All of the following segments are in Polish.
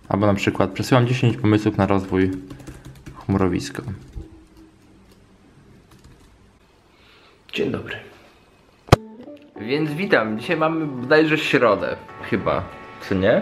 Albo na przykład przesyłam 10 pomysłów na rozwój chmurowiska. Dzień dobry. Więc witam. Dzisiaj mamy bodajże środę. Chyba. Co nie?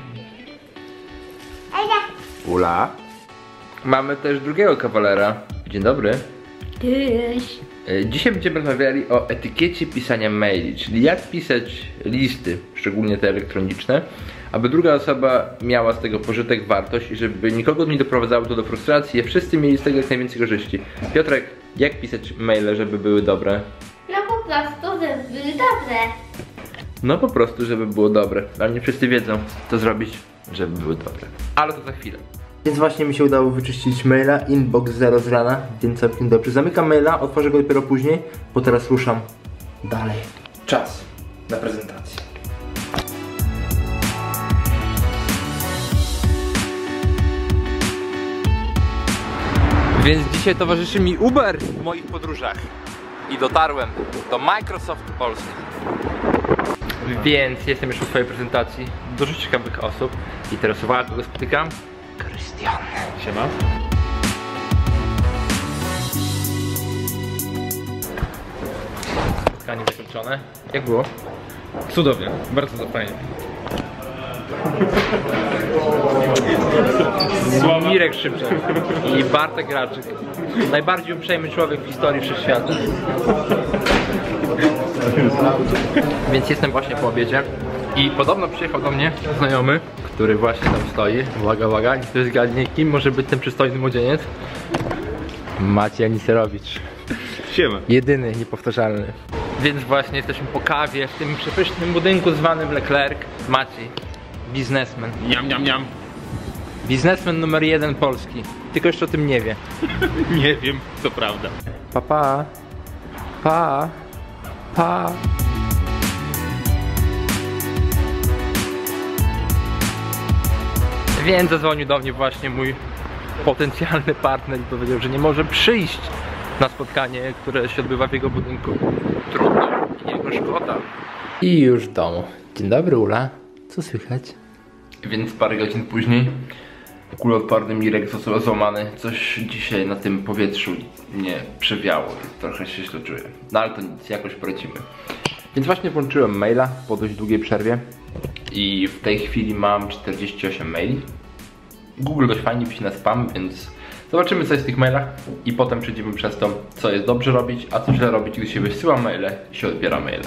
Ula. Mamy też drugiego kawalera. Dzień dobry. Cześć. Dzisiaj będziemy rozmawiali o etykiecie pisania maili, czyli jak pisać listy, szczególnie te elektroniczne, aby druga osoba miała z tego pożytek, wartość i żeby nikogo nie doprowadzało to do frustracji, a wszyscy mieli z tego jak najwięcej korzyści. Piotrek, jak pisać maile, żeby były dobre? No po prostu, żeby były dobre. No po prostu, żeby było dobre, ale nie wszyscy wiedzą, co zrobić, żeby były dobre. Ale to za chwilę. Więc właśnie mi się udało wyczyścić maila, inbox 0 z rana, więc całkiem dobrze. Zamykam maila, otworzę go dopiero później, bo teraz ruszam dalej. Czas na prezentację. Więc dzisiaj towarzyszy mi Uber w moich podróżach. I dotarłem do Microsoft Polska. Więc jestem już w swojej prezentacji. Dużo ciekawych osób. I teraz uwaga, kogo spotykam? Krystian. Siema. Spotkanie zakończone. Jak było? Cudownie, bardzo to fajnie. Mirek Szybczak i Bartek Raczyk. Najbardziej uprzejmy człowiek w historii wszechświata. Więc jestem właśnie po obiedzie i podobno przyjechał do mnie znajomy, który właśnie tam stoi. Uwaga, uwaga, niech ktoś zgadnie, kim może być ten przystojny młodzieniec? Maciej Aniserowicz. Siema. Jedyny, niepowtarzalny. Więc właśnie jesteśmy po kawie w tym przepysznym budynku zwanym Leclerc. Maciej, biznesmen. Niam. Biznesmen numer 1 Polski. Tylko jeszcze o tym nie wie. Nie wiem, to prawda. Pa. Więc zadzwonił do mnie właśnie mój potencjalny partner i powiedział, że nie może przyjść na spotkanie, które się odbywa w jego budynku. Trudno, jego szkoda. I już w domu. Dzień dobry, Ula. Co słychać? Więc parę godzin później kuloodporny Mirek został złamany. Coś dzisiaj na tym powietrzu mnie przewiało i trochę się źle czuję. No ale to nic, jakoś poradzimy. Więc właśnie włączyłem maila po dość długiej przerwie i w tej chwili mam 48 maili. Google dość fajnie pisze na spam, więc zobaczymy co jest w tych mailach i potem przejdziemy przez to, co jest dobrze robić, a co źle robić, gdy się wysyła maile i się odbiera maile.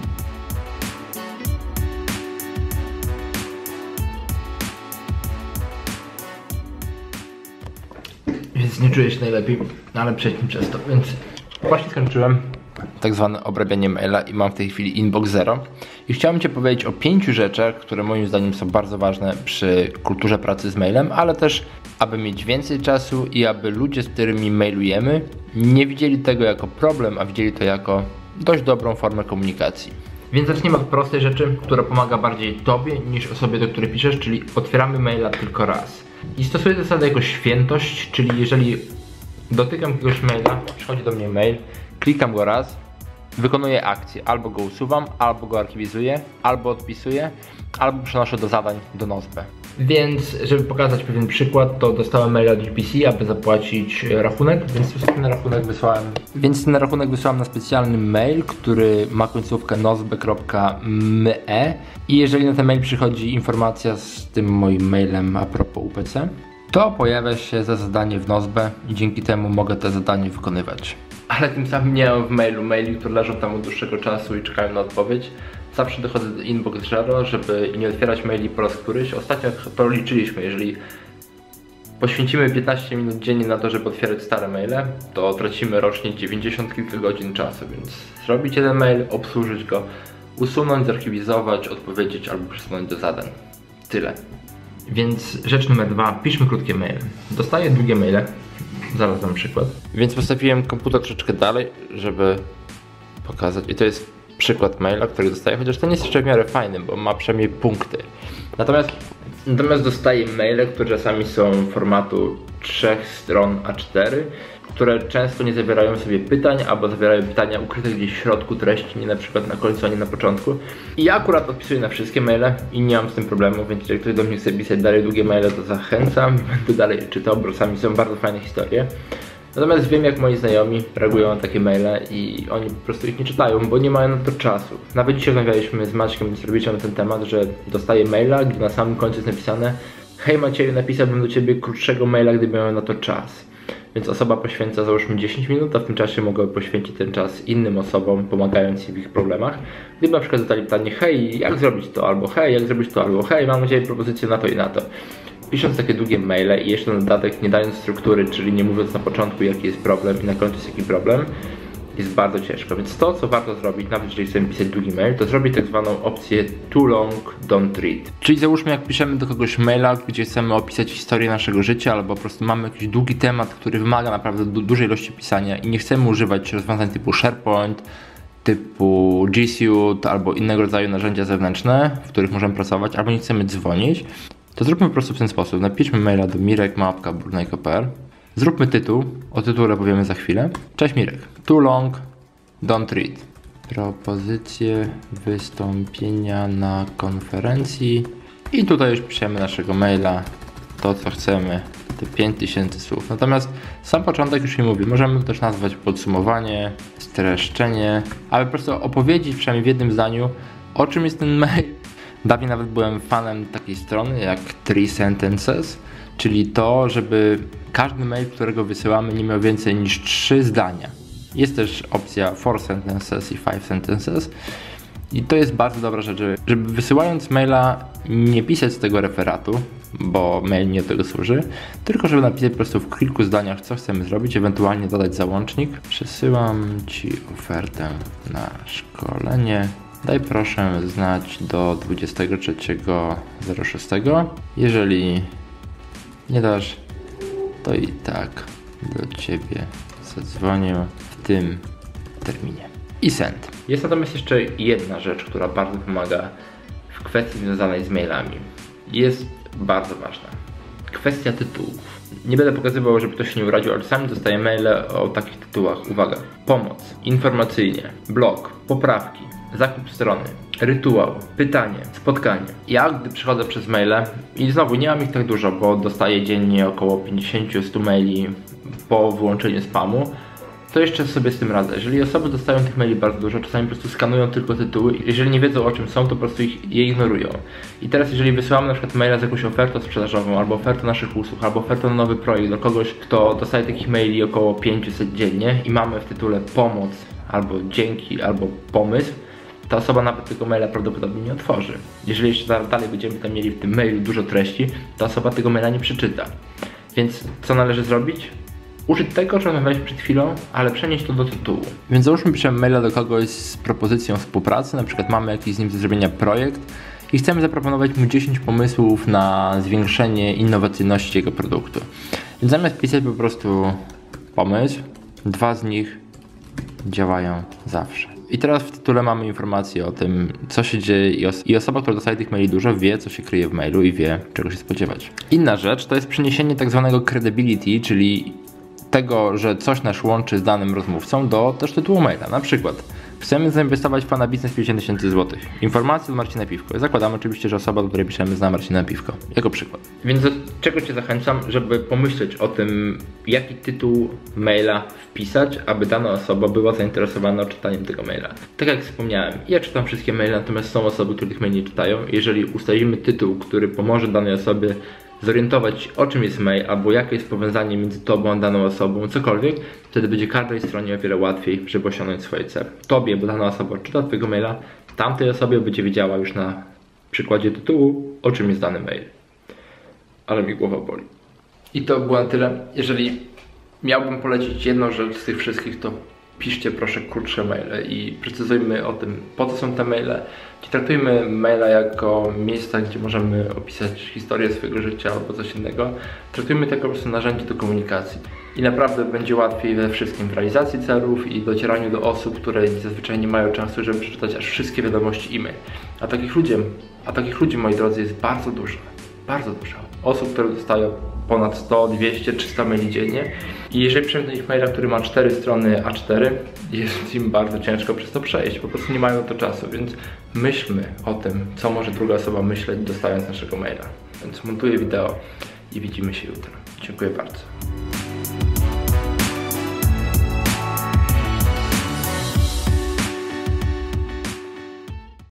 Więc nie czuję się najlepiej, ale przejdźmy przez to, więc właśnie skończyłem tak zwane obrabianie maila i mam w tej chwili inbox 0 i chciałem Cię powiedzieć o 5 rzeczach, które moim zdaniem są bardzo ważne przy kulturze pracy z mailem, ale też aby mieć więcej czasu i aby ludzie, z którymi mailujemy, nie widzieli tego jako problem, a widzieli to jako dość dobrą formę komunikacji. Więc zacznijmy od prostej rzeczy, która pomaga bardziej Tobie niż osobie, do której piszesz, czyli otwieramy maila tylko raz. I stosuję zasadę jako świętość, czyli jeżeli dotykam jakiegoś maila, przychodzi do mnie mail, klikam go raz, wykonuję akcję, albo go usuwam, albo go archiwizuję, albo odpisuję, albo przenoszę do zadań do Nozbe. Więc żeby pokazać pewien przykład, to dostałem maila od UPC, aby zapłacić rachunek, więc ten rachunek wysłałem na specjalny mail, który ma końcówkę nozbe.me i jeżeli na ten mail przychodzi informacja z tym moim mailem a propos UPC, to pojawia się za zadanie w Nozbe i dzięki temu mogę te zadanie wykonywać. Ale tym samym nie mam w mailu maili, które leżą tam od dłuższego czasu i czekają na odpowiedź. Zawsze dochodzę do inbox 0, żeby nie otwierać maili po raz któryś. Ostatnio policzyliśmy, jeżeli poświęcimy 15 minut dziennie na to, żeby otwierać stare maile, to tracimy rocznie 90 kilka godzin czasu, więc zrobić jeden mail, obsłużyć go, usunąć, zarchiwizować, odpowiedzieć albo przesunąć do zadań. Tyle. Więc rzecz numer 2, piszmy krótkie maile. Dostaję długie maile, zaraz dam przykład. Więc postawiłem komputer troszeczkę dalej, żeby pokazać. I to jest przykład maila, który dostaję, chociaż to nie jest jeszcze w miarę fajny, bo ma przynajmniej punkty. Natomiast dostaję maile, które czasami są formatu 3 stron A4, które często nie zawierają sobie pytań, albo zawierają pytania ukryte gdzieś w środku treści, nie na przykład na końcu, a nie na początku. I ja akurat odpisuję na wszystkie maile i nie mam z tym problemu, więc jeżeli ktoś do mnie chce pisać dalej długie maile, to zachęcam, będę dalej czytał, bo czasami są bardzo fajne historie. Natomiast wiem, jak moi znajomi reagują na takie maile i oni po prostu ich nie czytają, bo nie mają na to czasu. Nawet dzisiaj rozmawialiśmy z Maćkiem Zrobicią na ten temat, że dostaję maila, gdzie na samym końcu jest napisane: hej Macieju, napisałbym do ciebie krótszego maila, gdyby miał na to czas. Więc osoba poświęca załóżmy 10 minut, a w tym czasie mogę poświęcić ten czas innym osobom, pomagając im w ich problemach. Gdyby na przykład zadali pytanie: hej, jak zrobić to, albo hej, jak zrobić to, albo hej, mam dla ciebie propozycję na to i na to. Pisząc takie długie maile i jeszcze na dodatek nie dając struktury, czyli nie mówiąc na początku, jaki jest problem i na końcu jest jaki problem, jest bardzo ciężko. Więc to, co warto zrobić, nawet jeżeli chcemy pisać długi mail, to zrobić tak zwaną opcję too long, don't read. Czyli załóżmy, jak piszemy do kogoś maila, gdzie chcemy opisać historię naszego życia, albo po prostu mamy jakiś długi temat, który wymaga naprawdę dużej ilości pisania i nie chcemy używać rozwiązań typu SharePoint, typu G Suite albo innego rodzaju narzędzia zewnętrzne, w których możemy pracować, albo nie chcemy dzwonić, to zróbmy po prostu w ten sposób. Napiszmy maila do mirek@burnejko.pl. Zróbmy tytuł, o tytule powiemy za chwilę. Cześć Mirek, too long, don't read. Propozycje wystąpienia na konferencji. I tutaj już piszemy naszego maila, to co chcemy, te 5000 słów. Natomiast sam początek już mi mówi, możemy też nazwać podsumowanie, streszczenie, ale po prostu opowiedzieć przynajmniej w jednym zdaniu, o czym jest ten mail. Dawniej nawet byłem fanem takiej strony jak 3 Sentences, czyli to, żeby każdy mail, którego wysyłamy, nie miał więcej niż 3 zdania. Jest też opcja 4 Sentences i 5 Sentences i to jest bardzo dobra rzecz, żeby wysyłając maila nie pisać z tego referatu, bo mail nie do tego służy, tylko żeby napisać po prostu w kilku zdaniach, co chcemy zrobić, ewentualnie dodać załącznik. Przesyłam Ci ofertę na szkolenie. Daj proszę znać do 23.06. Jeżeli nie dasz, to i tak do Ciebie zadzwonię w tym terminie. I send. Jest natomiast jeszcze jedna rzecz, która bardzo pomaga w kwestii związanej z mailami. Jest bardzo ważna. Kwestia tytułów. Nie będę pokazywał, żeby ktoś się nie uraził, ale czasami dostaję maile o takich tytułach. Uwaga. Pomoc, informacyjnie, blog, poprawki, zakup strony, rytuał, pytanie, spotkanie. Ja, gdy przychodzę przez maile i znowu nie mam ich tak dużo, bo dostaję dziennie około 50-100 maili po wyłączeniu spamu, to jeszcze sobie z tym radzę. Jeżeli osoby dostają tych maili bardzo dużo, czasami po prostu skanują tylko tytuły. Jeżeli nie wiedzą, o czym są, to po prostu je ignorują. I teraz jeżeli wysyłamy na przykład maila z jakąś ofertą sprzedażową, albo ofertą naszych usług, albo ofertą na nowy projekt do kogoś, kto dostaje takich maili około 500 dziennie i mamy w tytule pomoc, albo dzięki, albo pomysł, ta osoba nawet tego maila prawdopodobnie nie otworzy. Jeżeli jeszcze dalej będziemy tam mieli w tym mailu dużo treści, ta osoba tego maila nie przeczyta. Więc co należy zrobić? Użyć tego, co rozmawialiśmy przed chwilą, ale przenieść to do tytułu. Więc załóżmy, piszemy maila do kogoś z propozycją współpracy, na przykład mamy jakiś z nim do zrobienia projekt i chcemy zaproponować mu 10 pomysłów na zwiększenie innowacyjności jego produktu. Więc zamiast pisać po prostu pomysł, 2 z nich działają zawsze. I teraz w tytule mamy informację o tym, co się dzieje i osoba, która dostaje tych maili dużo, wie, co się kryje w mailu i wie, czego się spodziewać. Inna rzecz to jest przeniesienie tak zwanego credibility, czyli tego, że coś nas łączy z danym rozmówcą, do też tytułu maila. Na przykład chcemy zainwestować w Pana biznes 50 000 zł. Informacje od Marcina Piwko. Zakładamy oczywiście, że osoba, do której piszemy, zna Marcina Piwko. Jako przykład. Więc do czego Cię zachęcam, żeby pomyśleć o tym, jaki tytuł maila wpisać, aby dana osoba była zainteresowana czytaniem tego maila. Tak jak wspomniałem, ja czytam wszystkie maile, natomiast są osoby, które tych maili nie czytają. Jeżeli ustalimy tytuł, który pomoże danej osobie zorientować, o czym jest mail, albo jakie jest powiązanie między tobą a daną osobą, cokolwiek, wtedy będzie każdej stronie o wiele łatwiej, żeby osiągnąć swoje cele. Tobie, bo dana osoba czyta twojego maila, tamtej osobie będzie wiedziała już na przykładzie tytułu, o czym jest dany mail. Ale mi głowa boli. I to było na tyle. Jeżeli miałbym polecić jedną rzecz z tych wszystkich, to piszcie proszę krótsze maile i precyzujmy o tym, po co są te maile. Nie traktujmy maila jako miejsca, gdzie możemy opisać historię swojego życia albo coś innego. Traktujmy to jako po prostu narzędzie do komunikacji. I naprawdę będzie łatwiej we wszystkim, w realizacji celów i docieraniu do osób, które zazwyczaj nie mają czasu, żeby przeczytać aż wszystkie wiadomości e-mail. A takich ludzi, moi drodzy, jest bardzo dużo. Bardzo dużo. Osób, które dostają ponad 100, 200, 300 maili dziennie. I jeżeli przejdą do nich maila, który ma 4 strony A4, jest im bardzo ciężko przez to przejść. Po prostu nie mają na to czasu, więc myślmy o tym, co może druga osoba myśleć, dostając naszego maila. Więc montuję wideo i widzimy się jutro. Dziękuję bardzo.